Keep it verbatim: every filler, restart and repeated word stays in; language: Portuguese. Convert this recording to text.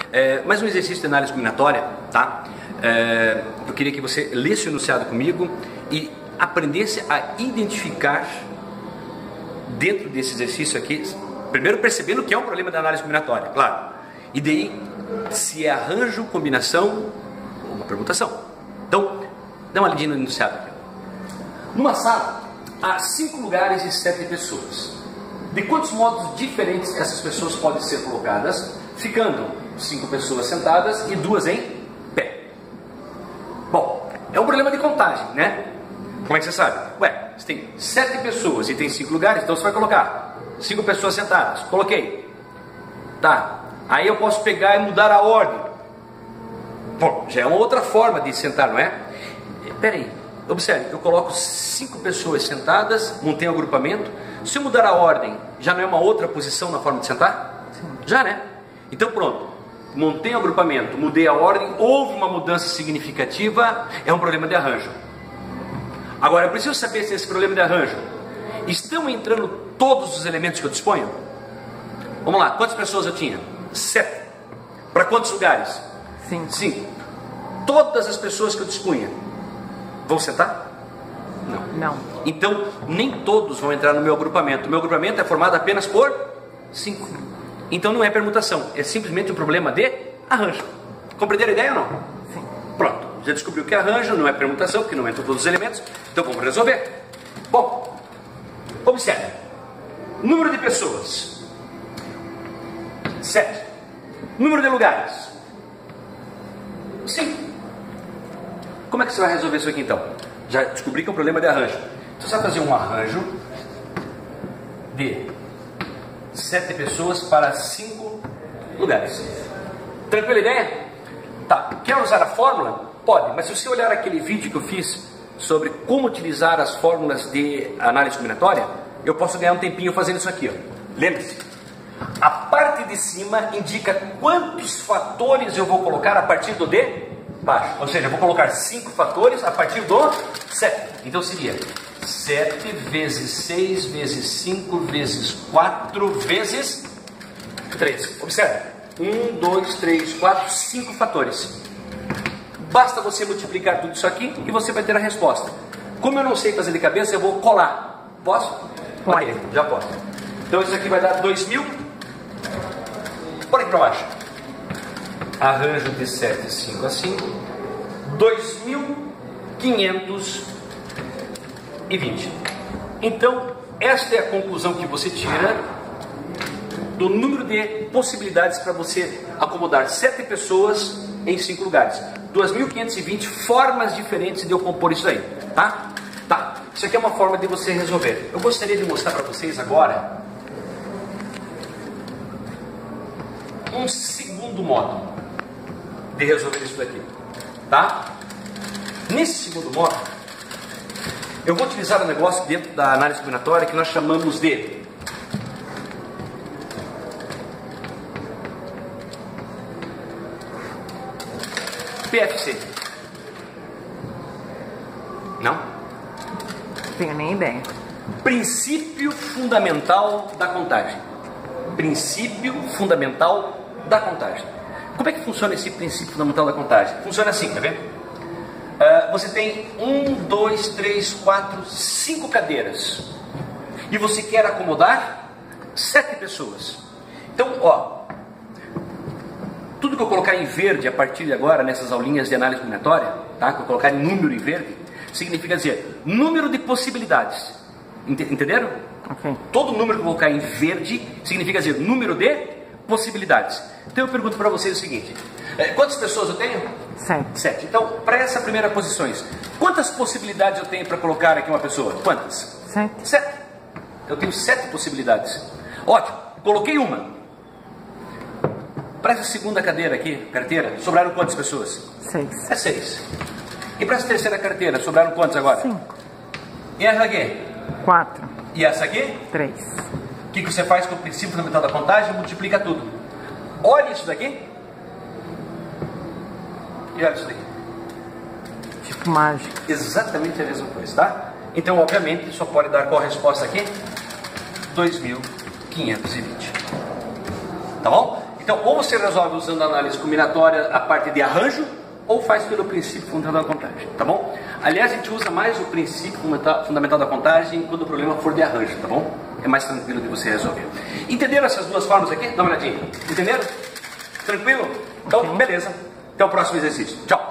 é, mais um exercício de análise combinatória, tá? É, eu queria que você lesse o enunciado comigo e aprendesse a identificar dentro desse exercício aqui, primeiro percebendo que é um problema da análise combinatória, claro, e daí se é arranjo, combinação ou uma permutação. Então, dá uma lidinha no enunciado aqui. Numa sala, há cinco lugares e sete pessoas. De quantos modos diferentes essas pessoas podem ser colocadas, ficando cinco pessoas sentadas e duas em pé? Bom, é um problema de contagem, né? Como é que você sabe? Ué, você tem sete pessoas e tem cinco lugares, então você vai colocar cinco pessoas sentadas. Coloquei. Tá. Aí eu posso pegar e mudar a ordem. Bom, já é uma outra forma de sentar, não é? Espera aí. Observe, eu coloco cinco pessoas sentadas, mantenho o agrupamento. Se eu mudar a ordem, já não é uma outra posição na forma de sentar? Sim. Já, né? Então pronto. Mantenho o agrupamento, mudei a ordem, houve uma mudança significativa, é um problema de arranjo. Agora, eu preciso saber se esse problema de arranjo estão entrando todos os elementos que eu disponho? Vamos lá, quantas pessoas eu tinha? Sete. Para quantos lugares? Cinco. Cinco. Todas as pessoas que eu dispunha vão sentar? Não. Não. Então, nem todos vão entrar no meu agrupamento. O meu agrupamento é formado apenas por cinco. Então não é permutação, é simplesmente um problema de arranjo. Compreenderam a ideia ou não? Sim. Pronto, já descobriu que arranjo não é permutação, porque não entram todos os elementos. Então vamos resolver. Bom, observe. Número de pessoas. Sete. Número de lugares. Cinco. Como é que você vai resolver isso aqui então? Já descobri que é um problema de arranjo. Então você vai fazer um arranjo de sete pessoas para cinco lugares. Tranquila ideia? Tá. Quer usar a fórmula? Pode, mas se você olhar aquele vídeo que eu fiz sobre como utilizar as fórmulas de análise combinatória, eu posso ganhar um tempinho fazendo isso aqui, ó. Lembre-se, a parte de cima indica quantos fatores eu vou colocar a partir do de baixo. Ou seja, eu vou colocar cinco fatores a partir do sete. Então seria sete vezes seis vezes cinco vezes quatro vezes três. Observe. um, dois, três, quatro, cinco fatores. Basta você multiplicar tudo isso aqui e você vai ter a resposta. Como eu não sei fazer de cabeça, eu vou colar. Posso? Pode. Ok, já posso. Então isso aqui vai dar dois mil. Bora aqui para baixo. Arranjo de sete, cinco a cinco. dois mil quinhentos e vinte. Então, esta é a conclusão que você tira do número de possibilidades para você acomodar sete pessoas em cinco lugares. dois mil quinhentos e vinte formas diferentes de eu compor isso aí, tá? Tá, isso aqui é uma forma de você resolver. Eu gostaria de mostrar para vocês agora um segundo modo de resolver isso daqui, tá? Nesse segundo modo, eu vou utilizar um negócio dentro da análise combinatória que nós chamamos de P F C. Não? Não tenho nem ideia. Princípio fundamental da contagem. Princípio fundamental da contagem. Como é que funciona esse princípio fundamental da contagem? Funciona assim, tá vendo? Uh, você tem um, dois, três, quatro, cinco cadeiras e você quer acomodar sete pessoas. Então, ó, tudo que eu colocar em verde a partir de agora nessas aulinhas de análise combinatória, tá? Que eu colocar em número em verde, significa dizer número de possibilidades. Entenderam? Ok. Todo número que eu colocar em verde significa dizer número de possibilidades. Então eu pergunto para vocês o seguinte: quantas pessoas eu tenho? Sete. Sete. Então, para essa primeira posições, quantas possibilidades eu tenho para colocar aqui uma pessoa? Quantas? Sete. Sete. Eu tenho sete possibilidades. Ótimo. Coloquei uma. Para essa segunda cadeira aqui, carteira, sobraram quantas pessoas? Seis. É seis. E para essa terceira carteira, sobraram quantas agora? Cinco. E essa aqui? Quatro. E essa aqui? Três. O que, que você faz com o princípio fundamental da contagem? Multiplica tudo. Olha isso daqui. E olha isso daqui. Tipo mágico. Exatamente a mesma coisa, tá? Então, obviamente, só pode dar qual resposta aqui? dois mil quinhentos e vinte. Tá bom? Então, ou você resolve usando a análise combinatória a parte de arranjo, ou faz pelo princípio fundamental da contagem, tá bom? Aliás, a gente usa mais o princípio fundamental da contagem quando o problema for de arranjo, tá bom? É mais tranquilo de você resolver. Entenderam essas duas formas aqui? Dá uma olhadinha. Entenderam? Tranquilo? Então, beleza. Até o próximo exercício. Tchau.